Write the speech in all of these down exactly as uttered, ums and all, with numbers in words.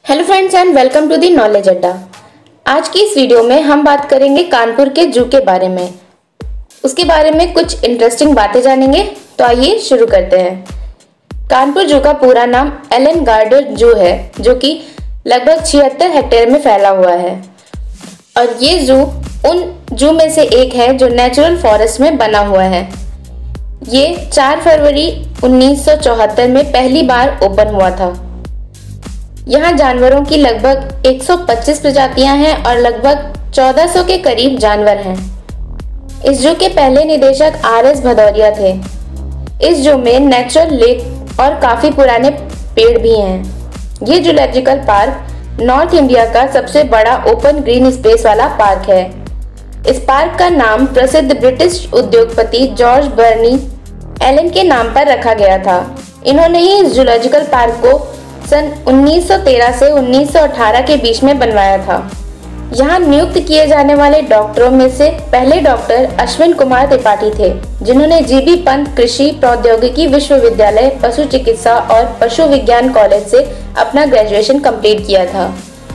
Hello friends and welcome to the knowledge Adda. आज की इस वीडियो में हम बात करेंगे कानपुर के जू के बारे में। उसके बारे में कुछ इंटरेस्टिंग बातें जानेंगे। तो आइए शुरू करते हैं। कानपुर जू का पूरा नाम एलन गार्डर जू है, जो कि लगभग छिहत्तर हेक्टेयर में फैला हुआ है और ये जू उन जू में से एक है जो नेचुरल फॉरेस्ट में बना हुआ है। ये चार फरवरी उन्नीस सौ चौहत्तर में पहली बार ओपन हुआ था। यहाँ जानवरों की लगभग एक सौ पच्चीस प्रजातियां हैं और लगभग चौदह सौ के करीब जानवर हैं। इस जू के पहले निदेशक आर एस भदौरिया थे। इस जू में नेचुरल लेक और काफी पुराने पेड़ भी हैं। ये जूलॉजिकल पार्क नॉर्थ इंडिया का सबसे बड़ा ओपन ग्रीन स्पेस वाला पार्क है। इस पार्क का नाम प्रसिद्ध ब्रिटिश उद्योगपति जॉर्ज बर्नी एलन के नाम पर रखा गया था। इन्होंने ही इस जूलॉजिकल पार्क को सन उन्नीस सौ तेरह से उन्नीस सौ अठारह के बीच में बनवाया था। यहाँ नियुक्त किए जाने वाले डॉक्टरों में से पहले डॉक्टर अश्विन कुमार त्रिपाठी थे, जिन्होंने जीबी पंत कृषि प्रौद्योगिकी विश्वविद्यालय पशु चिकित्सा और पशु विज्ञान कॉलेज से अपना ग्रेजुएशन कंप्लीट किया था।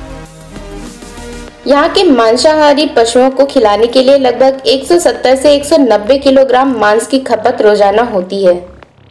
यहाँ के मांसाहारी पशुओं को खिलाने के लिए लगभग एक सौ सत्तर से एक सौ नब्बे किलोग्राम मांस की खपत रोजाना होती है।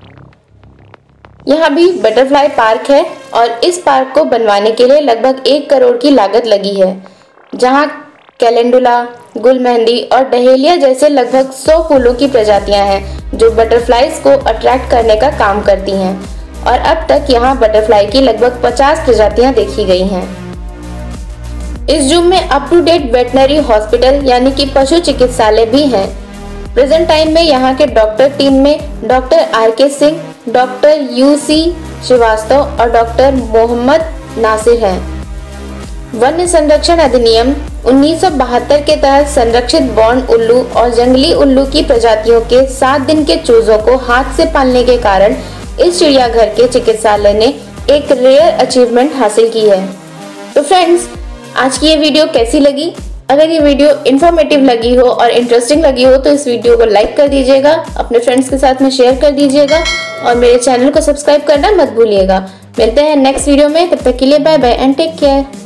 यहाँ भी बटरफ्लाई पार्क है और इस पार्क को बनवाने के लिए लगभग एक करोड़ की लागत लगी है, जहाँ कैलेंडुला, गुलमेहंदी और डहेलिया जैसे लगभग सौ फूलों की प्रजातियां हैं जो बटरफ्लाईज को अट्रैक्ट करने का काम करती हैं और अब तक यहाँ बटरफ्लाई की लगभग पचास प्रजातियां देखी गई हैं। इस जू में up to date veterinary hospital यानी कि पशु चिकित्सालय भी है। प्रेजेंट टाइम में यहाँ के डॉक्टर टीम में doctor R K Singh, doctor U C Srivastava और डॉक्टर मोहम्मद नासिर हैं। वन्य संरक्षण अधिनियम उन्नीस सौ बहत्तर के तहत संरक्षित बॉर्न उल्लू और जंगली उल्लू की प्रजातियों के सात दिन के चूजों को हाथ से पालने के कारण इस चिड़ियाघर के चिकित्सालय ने एक रेयर अचीवमेंट हासिल की है। तो फ्रेंड्स, आज की ये वीडियो कैसी लगी? अगर ये वीडियो इन्फॉर्मेटिव लगी हो और इंटरेस्टिंग लगी हो तो इस वीडियो को लाइक कर दीजिएगा, अपने फ्रेंड्स के साथ में शेयर कर दीजिएगा और मेरे चैनल को सब्सक्राइब करना मत भूलिएगा। मिलते हैं नेक्स्ट वीडियो में, तब तक के लिए bye bye and take care.